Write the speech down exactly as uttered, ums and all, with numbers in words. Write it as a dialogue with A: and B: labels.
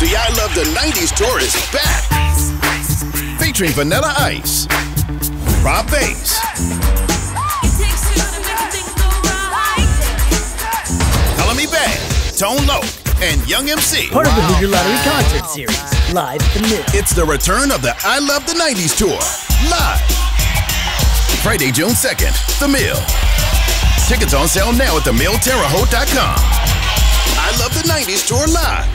A: The I Love the nineties tour is back. Featuring Vanilla Ice, Rob Bass, Color Me Back, Tone Loc, and Young M C.
B: Part of the Hoosier Lottery concert series, live at the Mill.
A: It's the return of the I Love the nineties tour, live. Friday, June second, The Mill. Tickets on sale now at the mill terre haute dot com. I Love the nineties tour live.